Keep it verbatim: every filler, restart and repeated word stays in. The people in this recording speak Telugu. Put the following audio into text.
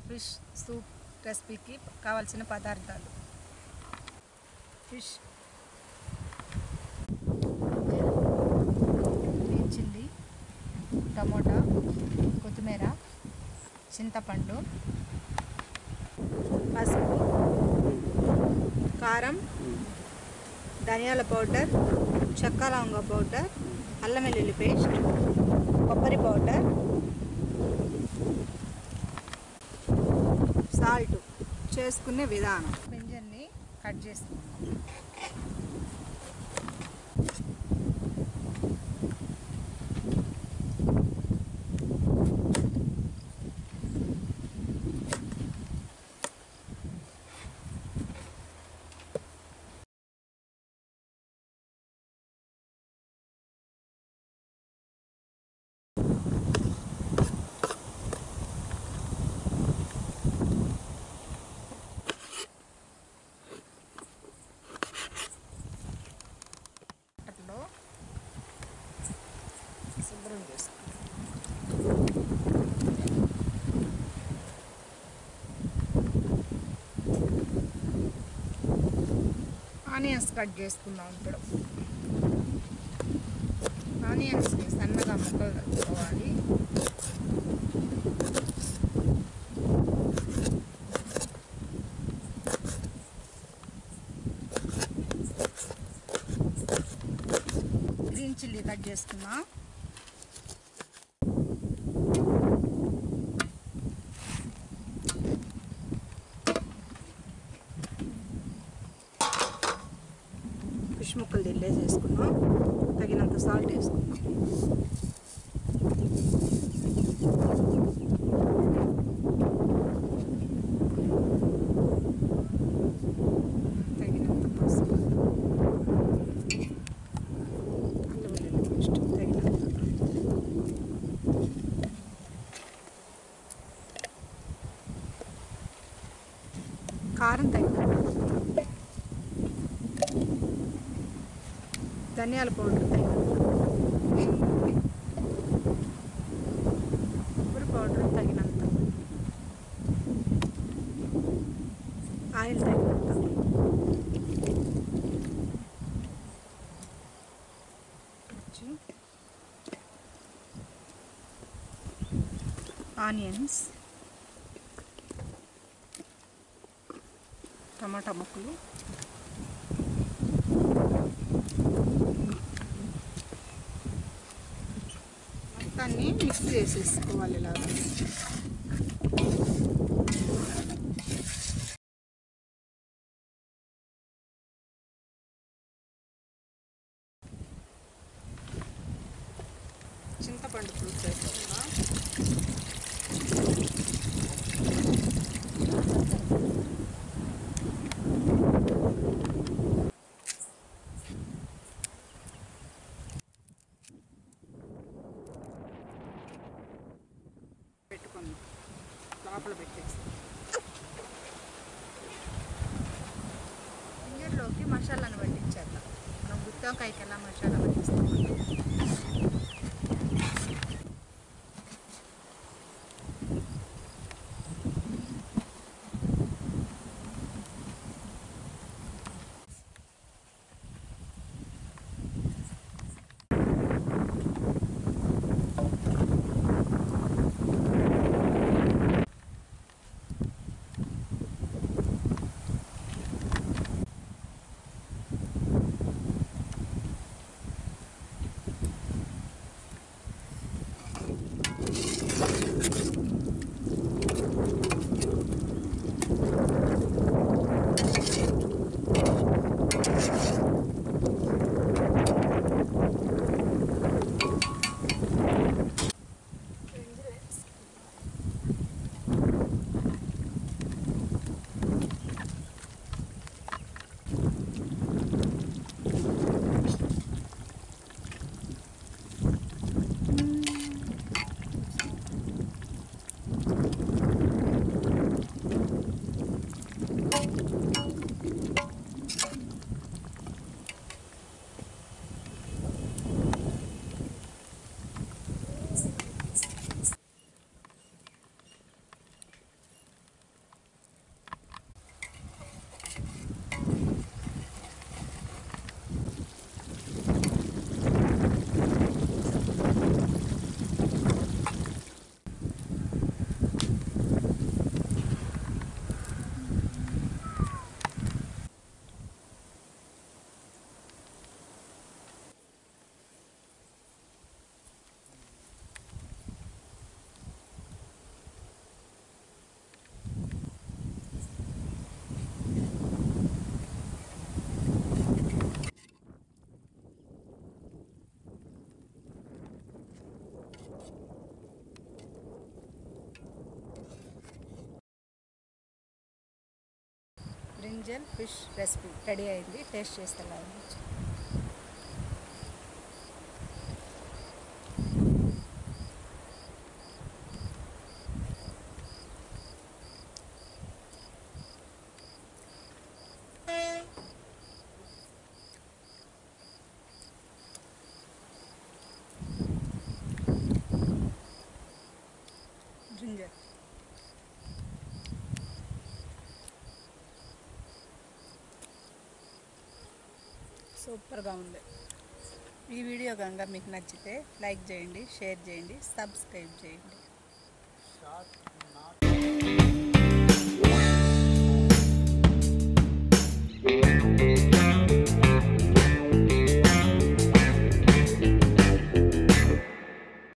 ఫిష్ సూప్ రెసిపీకి కావాల్సిన పదార్థాలు: ఫిష్, గ్రీన్ చిల్లీ, టమోటా, కొత్తిమీర, చింతపండు, పసుపు, కారం, ధనియాల పౌడర్, చెక్క లవంగ పౌడర్, అల్లం వెల్లుల్లి పేస్ట్, కొబ్బరి పౌడర్, సాల్ట్. చేసుకునే విధానం: గింజల్ని కట్ చేసుకుంటాం. శుభ్రం చేసుకుంటాం. ఆనియన్స్ కట్ చేసుకుందాం. ఇప్పుడు ఆనియన్స్ని సన్నగా ముక్కలు కలుపుకోవాలి. గ్రీన్ చిల్లీ కట్ చేసుకుందాం. ఫిష్ ముక్కలు దిల్లే చేసుకున్నాం. తగినంత సాల్ట్ వేసుకున్నాం. తగినంత పసుపు, అల్లం వెల్లుల్లి పేస్ట్ తగినంత, కారం తగినంత, ధనియాల పౌడర్ తగినంత, కొబ్బరి పౌడర్ తగినంత, ఆయిల్ తగినంత, ఆనియన్స్, టమాటా ముక్కలు, మొత్తాన్ని మిక్స్ చేసేసుకోవాలి. ఇలాగా చింతపండు పులుసు వేసుకుందాం. పెట్టుకున్నాం. లోపల పెట్టేసి గింజల్లోకి మసాలాను పట్టించేద్దాం. మనం గుత్తొంకాయకి ఎలా మసాలా పట్టిస్తాం. బ్రింజల్ ఫిష్ రెసిపీ రెడీ అయింది. టేస్ట్ చేస్తే ఎలా ఉంది. బ్రింజల్ సూపర్గా ఉంది. ఈ వీడియో కనుక మీకు నచ్చితే లైక్ చేయండి, షేర్ చేయండి, సబ్స్క్రైబ్ చేయండి.